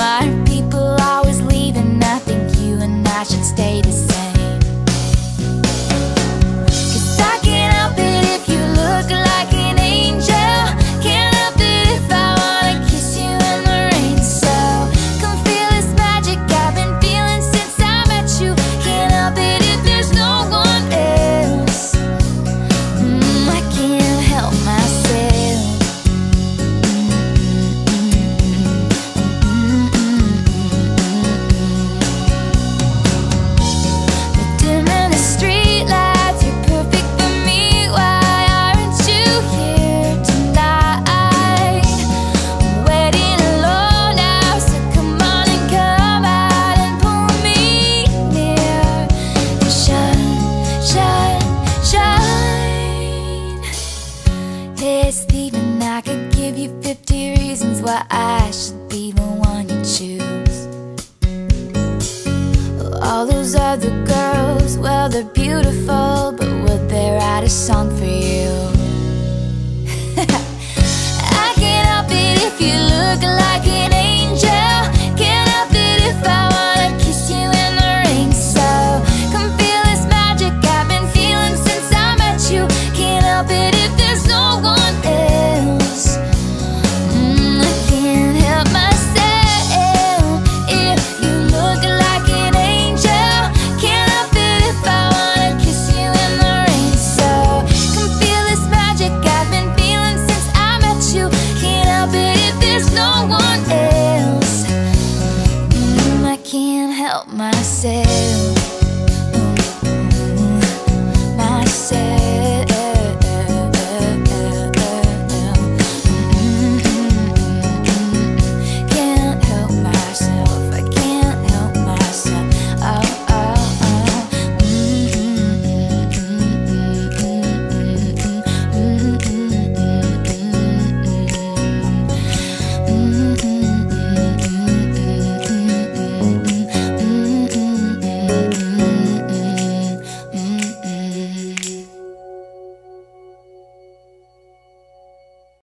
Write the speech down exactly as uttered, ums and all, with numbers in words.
Why are people always leaving? I think you and I should stay the same. Cause I can't help it if you look like an angel. Can't help it if I wanna kiss you in the rain. So come feel this magic I've been feeling since I met you. Can't help it if there's no one else. mm, I can't help myself. This evening I could give you fifty reasons why I should be the one you choose. All those other girls, well, they're beautiful, but would they write a song for you? I can't help it if you look like an angel. Can't help it if I wanna kiss you in the rain. So come feel this magic I've been feeling since I met you. Can't help it if there's no one else. mm, I can't help myself. If you look like an angel, can't help it if I wanna kiss you in the rain. So come feel this magic I've been feeling since I met you. Can't help it if there's no one else. mm, I can't help myself.